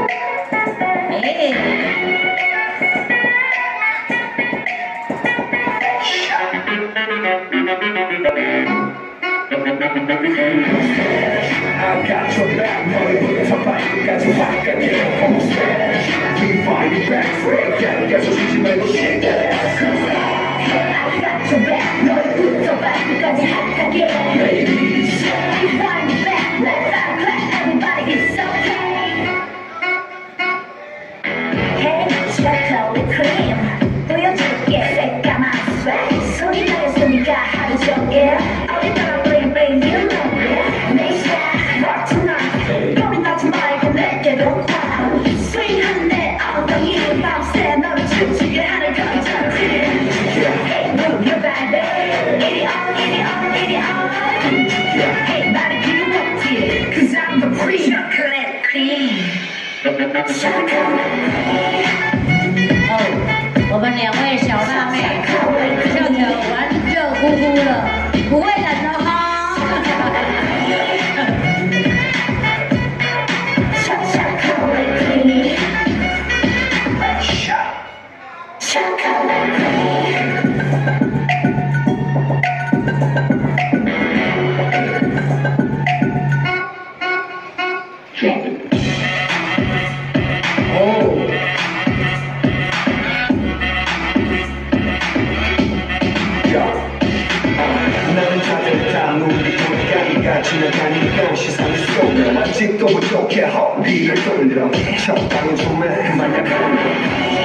I got your back, 머리부터 발끝까지 확하게 homestretch. We find you back, Fred. 계속 쉬지 말고 shake that ass. I got your back, 머리부터 발끝까지 확하게. Ladies, we find you back, let's clap, everybody it's okay. Hey, chocolate cream, 보여줄게 새까만 swag. 소리 나게 소리가 하루 종일. 어디 따라 bling bling, you know it. Make that rock tonight. 꼬리 나지 말고 내게로 와. swing한 내 엉덩이를 밤새 너를 춤추게 하는 거잖아. Hey, move your body, 이리 on, 이리 on, 이리 on. Hey, 나를 기억지, 'cause I'm the queen. Chocolate cream, chocolate cream. 我们两位小辣妹跳得玩热乎乎了，不会冷的哈。 지나가니까 시선이 쏘여 아직도 부족해 허리를 돌려 적당히 좀 해 만약에